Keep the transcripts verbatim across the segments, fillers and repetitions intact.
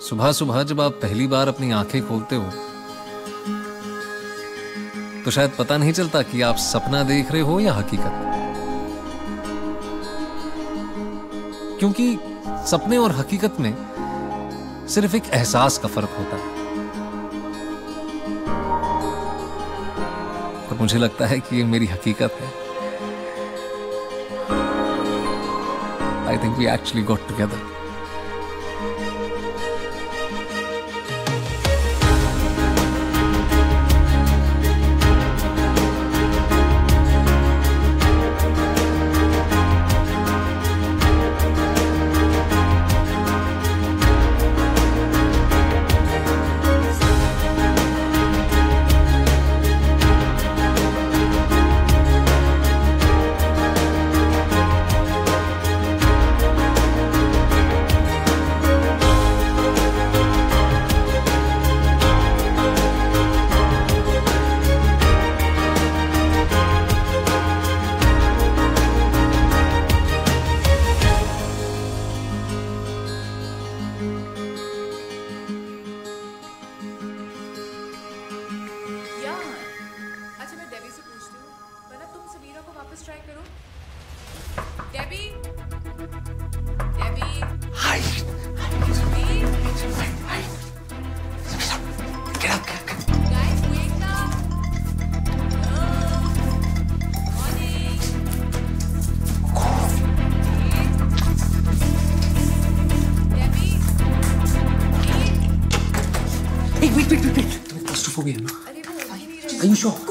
सुबह सुबह जब आप पहली बार अपनी आंखें खोलते हो तो शायद पता नहीं चलता कि आप सपना देख रहे हो या हकीकत, क्योंकि सपने और हकीकत में सिर्फ एक एहसास का फर्क होता है। और मुझे लगता है कि ये मेरी हकीकत है। I think we actually got together. Are you sure?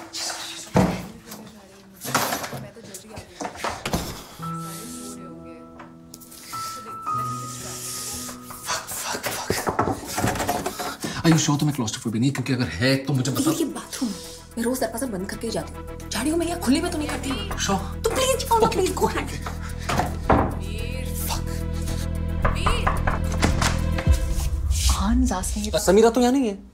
Are you sure तुम्हें क्लॉस्ट्रोफोबिया नहीं? क्योंकि अगर है तो मुझे बता। ये बाथरूम मैं रोज दरवाजा बंद करके ही जाती हूँ। झाड़ियों में या खुले में तो नहीं करती हूँ। Sure. तो प्लीज जाओ ना, प्लीज गो अहेड। समीरा तो यहाँ नहीं है।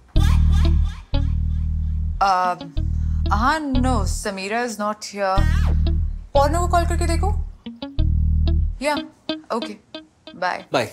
हाँ no, Samira is not here. Pourno को कॉल करके देखो। या ओके बाय बाय।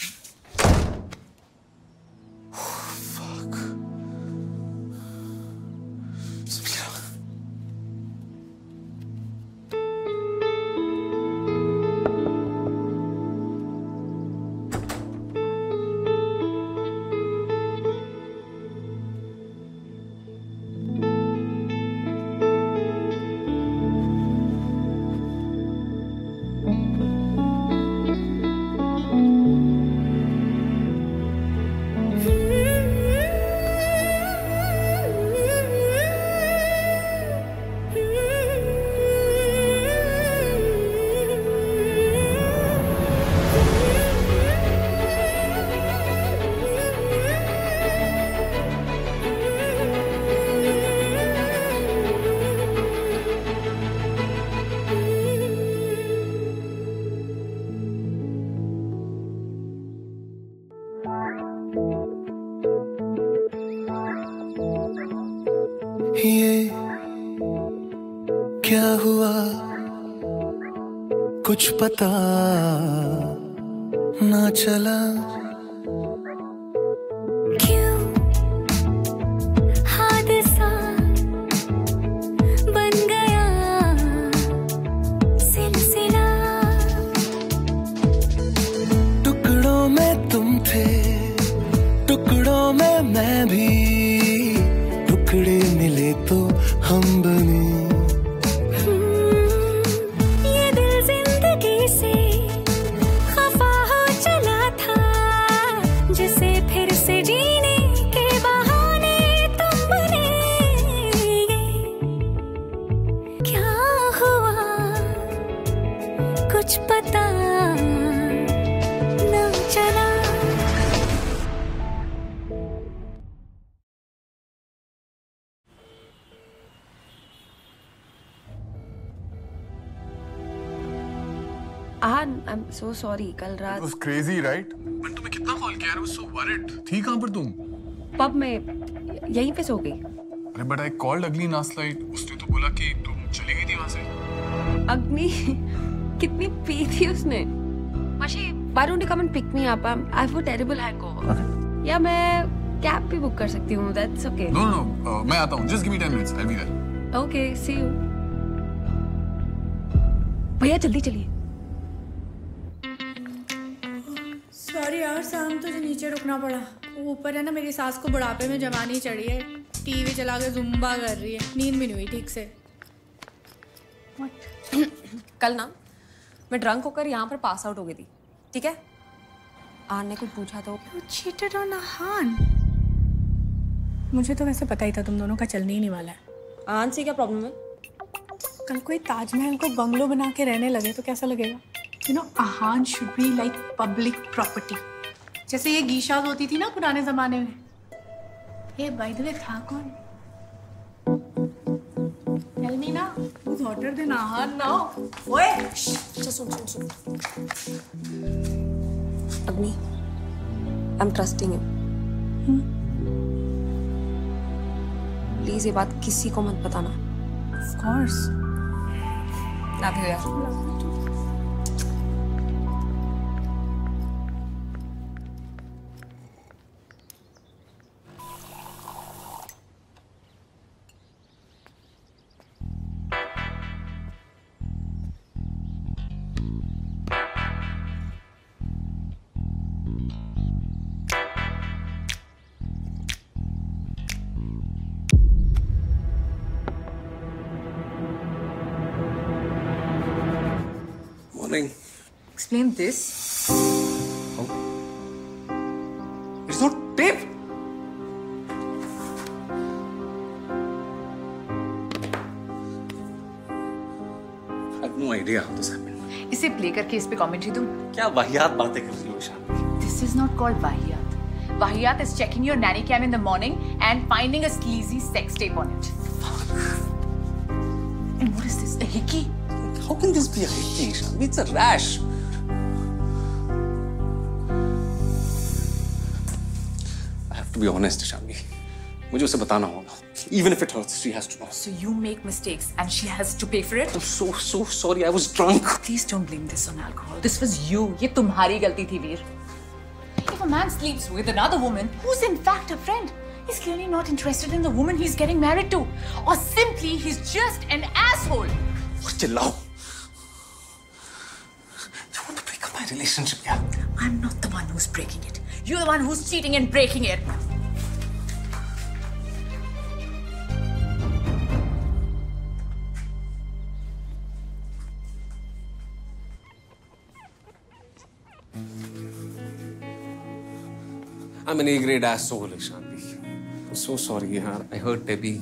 ये क्या हुआ कुछ पता ना चला, क्यों हादसा बन गया सिलसिला। टुकड़ों में तुम थे टुकड़ों में मैं भी, टुकड़े मिले तो हम बने। ये दिल जिंदगी से खफा हो चला था, जिसे फिर से जीने के बहाने तुम बने। क्या हुआ कुछ पता न चला। आन, I'm so sorry, कल रात It was crazy, right? मैंने तुम्हें कितना कॉल किया? I was so worried. थी कहाँ पर तुम? पब में यहीं पे सो गई। अरे but I called अगली नास्ट लाइट, उसने तो बोला कि तुम चली गई थी वहाँ से। अग्नि कितनी पी थी उसने? माशी Why don't you come and pick me up? I'm, I have a terrible hangover. Okay. या मैं कैब भी बुक कर सकती हूँ. That's okay. No, no, no. Uh, मैं आता हूँ. Just give me ten minutes. I'll be there. Okay, see you. भैया जल्दी चलिए. सॉरी यार शाम तुझे नीचे रुकना पड़ा. ऊपर है ना मेरी सास को बुढ़ापे में जवानी चढ़ी है. टीवी चला के जुम्बा कर रही है. नींद भी नहीं हुई ठीक से. कल ना मैं ड्रंक होकर यहाँ पर पास आउट हो गई थी. ठीक है. आन ने कुछ पूछा तो You cheated on आहान. मुझे तो वैसे पता ही था तुम दोनों का चलने ही नहीं वाला है. आन से क्या प्रॉब्लम है? कल कोई ताजमहल को बंगलो बना के रहने लगे तो कैसा लगेगा? You know, Ahaan should be like public property. जैसे ये गीशाज होती थी ना पुराने जमाने में. ये by the way था कौन? Tell me ना. Who's hotter than आहान now? ओए. अच्छा सुन सुन सुन. अग्नि, I'm trusting you. प्लीज ये बात किसी को मत बताना. Of course. Love you यार. Explain this. How? It's not tape. I have no idea how this happened. इसे प्ले करके इस पे कमेंट्री दूं? क्या वाहियात बातें कर रही हो Shami? This is not called वाहियात. वाहियात is checking your nanny cam in the morning and finding a sleazy sex tape on it. Fuck. And what is this? A hickey? How can this be a hickey, Shami? It's a rash. I have to be honest, Shami. मुझे उसे बताना होगा. Even if it hurts, she has to know. So you make mistakes and she has to pay for it? I'm so so sorry. I was drunk. Please don't blame this on alcohol. This was you. ये तुम्हारी गलती थी, वीर. If a man sleeps with another woman who's in fact a friend, he's clearly not interested in the woman he's getting married to, or simply he's just an asshole. और चिल्लाओ. You want to break up my relationship, yeah? I'm not the one who's breaking it. You're the one who's cheating and breaking it. I'm an A-grade asshole, Shanti. I'm so sorry, yaar. I hurt Debbie.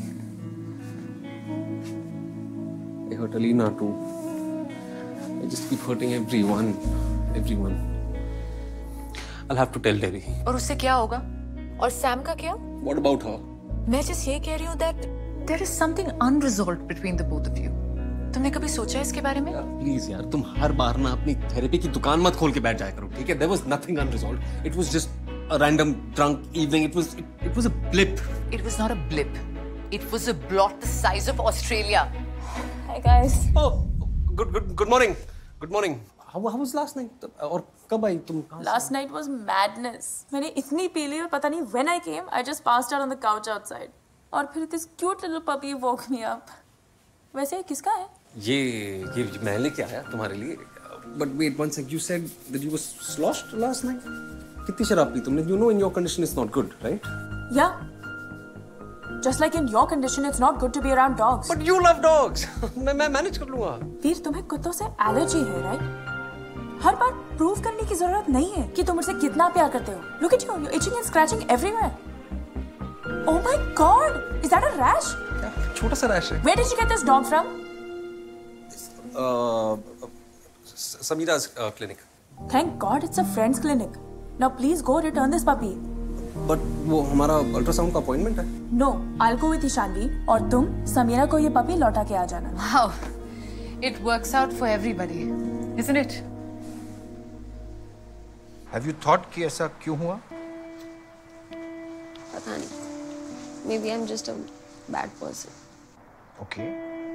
I hurt Alina too. I just keep hurting everyone. Everyone. I'll have to tell Debbie. और उससे क्या होगा? और Sam का क्या? What about her? मैं just ये कह रही हूँ that there is something unresolved between the both of you. तुमने कभी सोचा है इसके बारे में? यार प्लीज यार, तुम हर बार ना अपनी थेरेपी की दुकान मत खोल के बैठ जाया करो, ठीक है? There was nothing unresolved. It was just a random drunk evening. It was it, it was a blip. It was not a blip. It was a blot the size of Australia. Hi guys. Oh, good good good morning. Good morning. How how was last night? और कब आई तुम? Last night was madness. मैंने इतनी P ली और पता नहीं when I came, I just passed out on the couch outside. और फिर this cute little puppy woke me up. वैसे किसका है? ये ये मैं लेके आया तुम्हारे लिए. But wait one sec. You said that you were sloshed last night. कितनी शराब पी तुमने? You know in your condition it's not good, right? Yeah. Just like in your condition, it's not good to be around dogs. But you love dogs. मैं मैं manage कर लूँगा. वीर तुम्हें कुत्तों से एलर्जी है, right? हर बार प्रूव करने की जरूरत नहीं है कि तुम मुझसे कितना प्यार करते हो. Look at you, you're itching and scratching everywhere. Oh my God, is that a rash? छोटा सा रैश है. Where did you get this dog from? Uh, Samira's uh, clinic. Thank God it's a friend's clinic. Now please go return this puppy. But वो हमारा ultrasound का appointment है. No, I'll go with Ishanvi और तुम समीरा को ये puppy लौटा के आ जाना. Wow, it works out for everybody, isn't it? Have you thought कि ऐसा क्यों हुआ? पता नहीं. Maybe I'm just a bad person. Okay.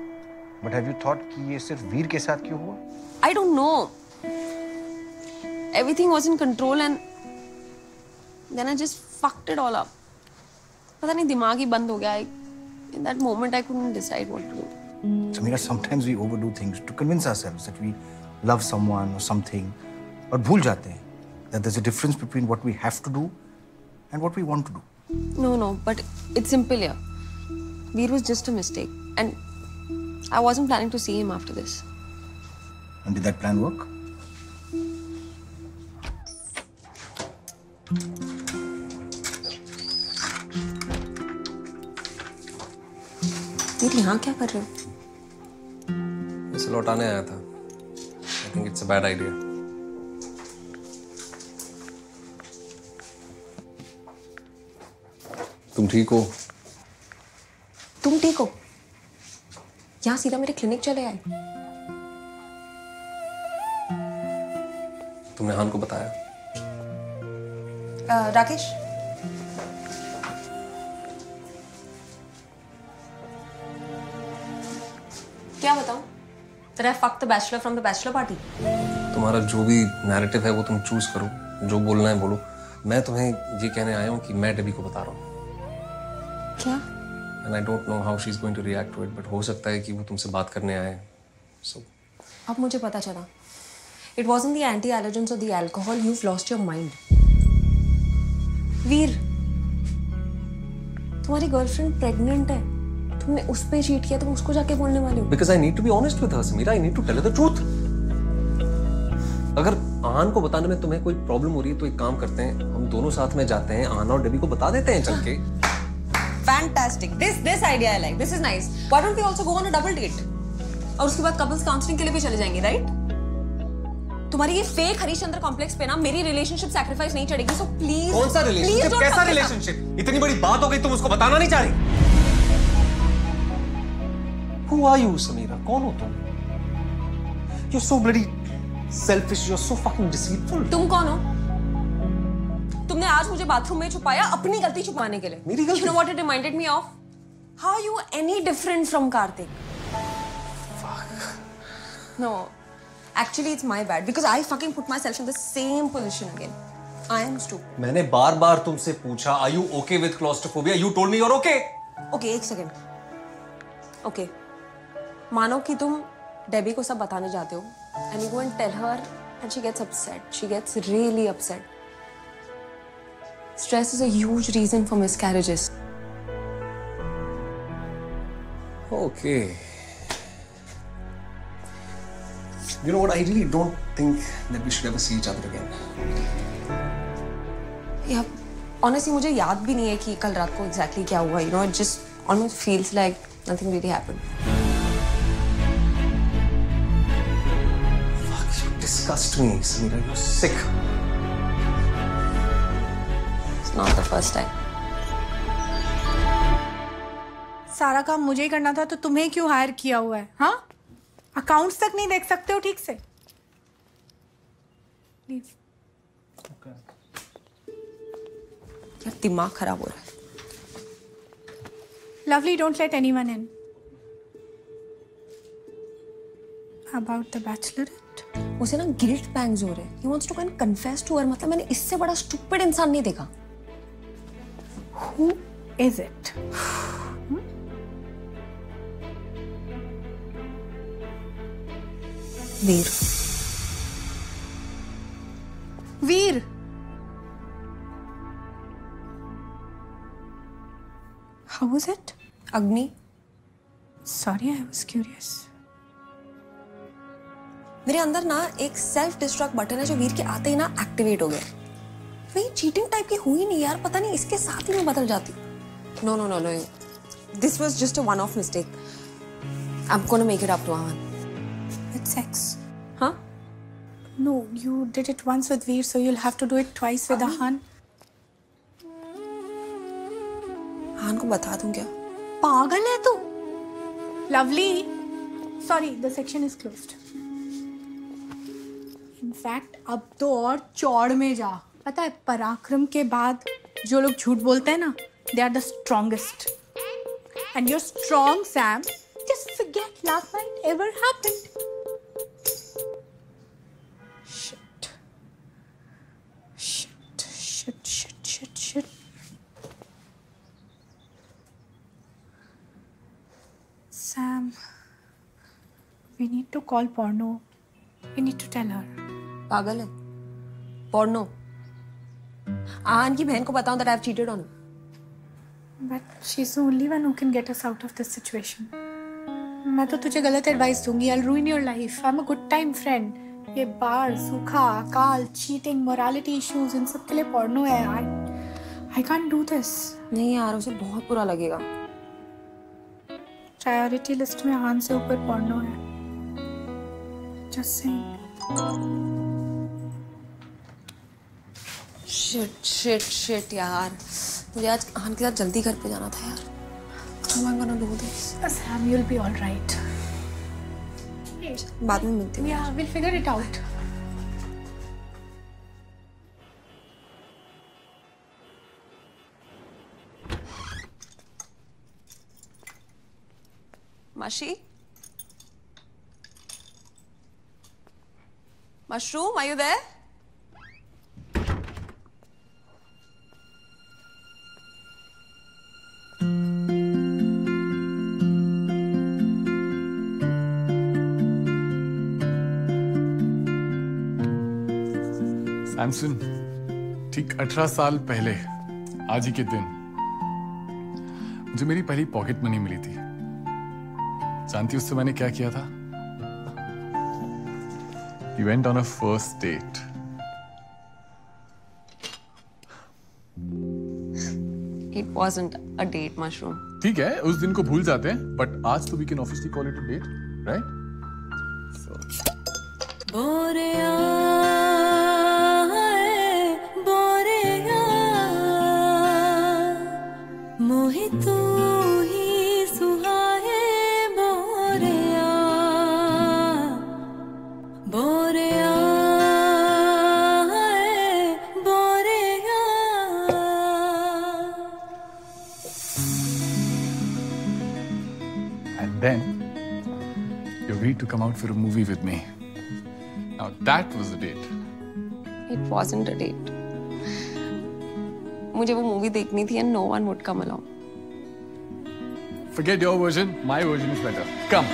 But have you thought कि ये सिर्फ वीर के साथ क्यों हुआ? I don't know. everything was in control and then I just fucked it all up. पता नहीं दिमाग ही बंद हो गया. In that moment I couldn't decide what to do. Samira, sometimes we overdo things to convince ourselves that we love someone or something, और भूल जाते हैं that there's a difference between what we have to do and what we want to do. No, no, but it's simple here. Veer was just a mistake, and I wasn't planning to see him after this. And did that plan work? Veer, यहाँ क्या कर रहे हो? इसे लौटाने आया था. I think it's a bad idea. तुम ठीक हो? तुम ठीक हो? यहाँ सीधा मेरे क्लिनिक चले आए. तुमने हान को बताया? uh, राकेश, क्या बताऊं? That I fucked the bachelor from the bachelor party. तुम्हारा जो भी नैरेटिव है वो तुम चूज करो. जो बोलना है बोलो. मैं तुम्हें ये कहने आया हूँ कि मैं डेबी को बता रहा हूँ. क्या? And I don't know how she's going to react to it, but हो सकता है कि वो तुमसे बात करने आए. So. अब मुझे पता चला. It wasn't the anti-allergens or the alcohol. You've lost your mind. वीर, तुम्हारी गर्लफ्रेंड प्रेग्नेंट है. तुमने उस पे चीट किया, तुम उसको जाके बोलने वाले हो. Because I need to be honest with her, Samira. I need to tell her the truth. अगर आन को बताने में तुम्हें कोई प्रॉब्लम हो रही है तो एक काम करते हैं, हम दोनों साथ में जाते हैं, आन और डेबी को बता देते हैं चल के. Fantastic. This this idea I like. This is nice. Why don't we also go on a double date? और उसके बाद couples counseling के लिए भी चले जाएंगे, right? तुम्हारी ये fake हरीशचंद्र कॉम्प्लेक्स पे ना मेरी रिलेशनशिप सैक्रिफाइस नहीं चढ़ेगी. So please. कौन सा रिलेशनशिप? कैसा रिलेशनशिप? इतनी बड़ी बात हो गई तुम उसको बताना नहीं चाह रही? Who are you, Samira? कौन हो तुम? You're so bloody selfish. You're so fucking deceitful. तुम कौन हो? तुमने आज मुझे बाथरूम में छुपाया अपनी गलती छुपाने के लिए. मेरी गलती? You know what it reminded me of? How are you any different from Karthik? Fuck. No, actually it's my bad because I fucking put myself in the same position again. I am stupid. मैंने बार बार तुमसे पूछा, Are you okay with claustrophobia? You told me you're okay. Okay, एक second. Okay. मानो कि तुम Debbie को सब बताने जाते हो and you go and tell her and she gets upset. She gets really upset. Stress is a huge reason for miscarriages. Okay. You know what? I really don't think that we should ever see each other again. Yeah, honestly, मुझे याद भी नहीं है कि कल रात को exactly क्या हुआ. You know, it just almost feels like nothing really happened. Fuck, you disgust me, Samira. You're sick. It's not the first time. सारा काम मुझे ही करना था तो तुम्हें क्यों हायर किया हुआ है? हाँ, अकाउंट्स तक नहीं देख सकते हो ठीक से? Leave. Okay. यार दिमाग खराब हो रहा है. Lovely, don't let anyone in. About the bachelorette. उसे ना गिल्ट पैंग्स हो रहे हैं. He wants to go and confess to her. मतलब मैंने इससे बड़ा स्टूपिड इंसान नहीं देखा. Who is it? hmm? Veer. Veer. How was it? अग्नि. Sorry, I was curious. मेरे अंदर ना एक सेल्फ डिस्ट्रक्ट बटन है जो वीर के आते ही ना एक्टिवेट हो गया. वही चीटिंग टाइप की हुई नहीं यार. पता नहीं इसके साथ ही मैं बदल जाती. No no no no. This was just a one-off mistake. I'm gonna make it up to Ahan. With sex. Huh? No, you did it once with Veer, so you'll have to do it twice with Ahan. Ahan को बता दूं क्या? पागल है तू? Lovely. Sorry, the section is closed. In fact, अब तो और चौड़ में जा. पता है पराक्रम के बाद जो लोग झूठ बोलते हैं ना, they are the strongest. And you're strong, Sam. Just forget last night ever happened. Shit. We need to call Porno. We need to tell her. पागल है? Porno. आहान की बहन को बताऊं that I've cheated on him. But she's the only one who can get us out of this situation. मैं तो तुझे गलत एडवाइस दूंगी. I'll ruin your life. I'm a good time friend. ये बार, सूखा, अकाल, cheating, morality issues, इन सब के लिए porno है. I, I can't do this. नहीं यार, उसे बहुत बुरा लगेगा. Priority list में आहान से ऊपर porno है. Just saying. Shit, shit, shit यार. मुझे आज आहान के साथ जल्दी घर पे जाना था यार. How am I gonna do this? Sam, you'll be all right. बाद में मिलती हूँ. Yeah, we'll figure it out. Mashi? Mushroom, are you there? Samson, ठीक अठारह साल पहले आज ही के दिन मुझे मेरी पहली पॉकेट मनी मिली थी. जानती उससे मैंने क्या किया था? We went on a first date. It wasn't a date, Mushroom. ठीक है, उस दिन को भूल जाते हैं, but आज तो we can officially call it a date, right? So. Boreya Boreya मोहि तू ही सुहाए Boreya Boreya Boreya. And then you agreed to come out for a movie with me. Now that was a date. It wasn't a date. मुझे वो movie देखनी थी and no one would come along. Forget your version, my version is better. Come.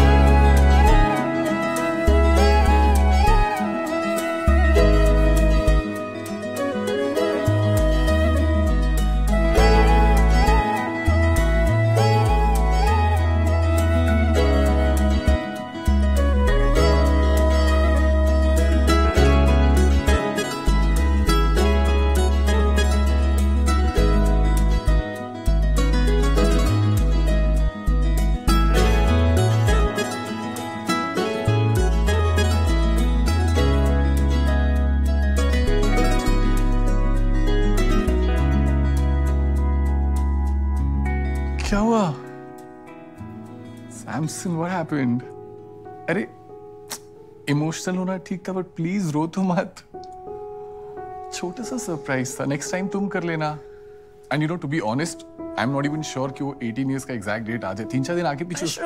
क्या हुआ? Samson, what happened? अरे emotional होना ठीक था, बट प्लीज रो तो मत. छोटा सा सरप्राइज था, नेक्स्ट टाइम तुम कर लेना. And you know, to be honest, I am not even sure कि वो अठारह इयर्स का एग्जैक्ट डेट आ जाए. तीन चार दिन आगे पीछे.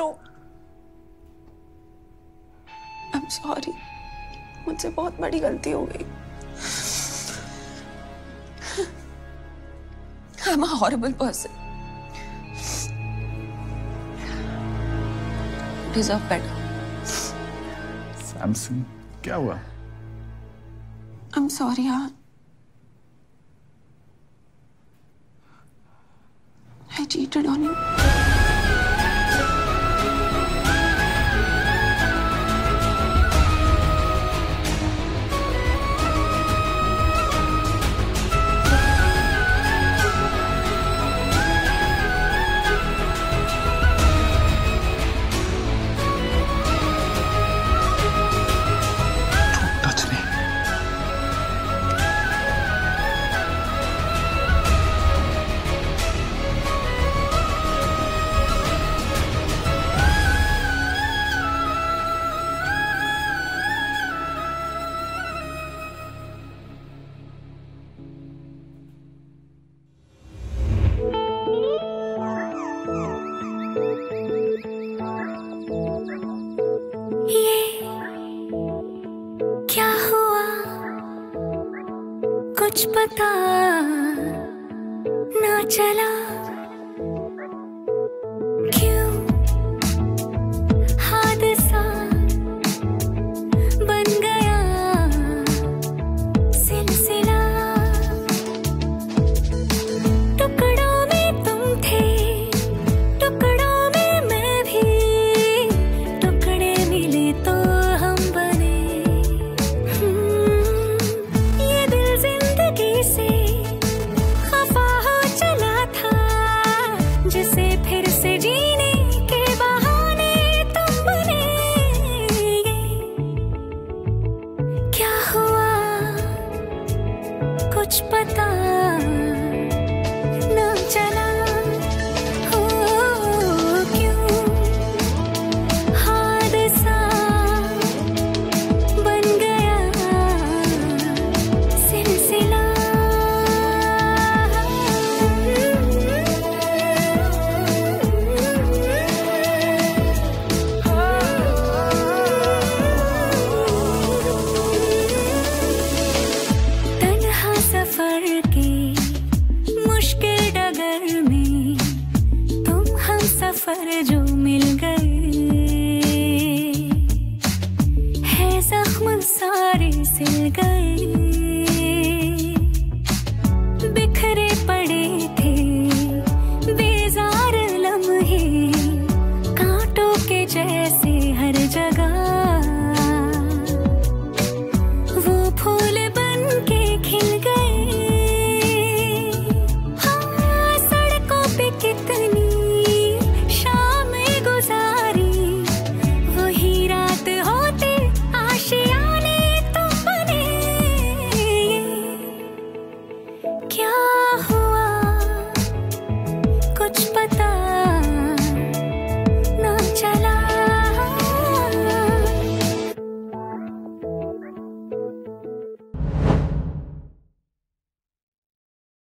I'm sorry. मुझसे बहुत बड़ी गलती हो गई. I'm a horrible person. Deserve better. Samson, क्या हुआ? I'm sorry, यार. I cheated on you. कुछ पता ना चला क्यों हादसा क्या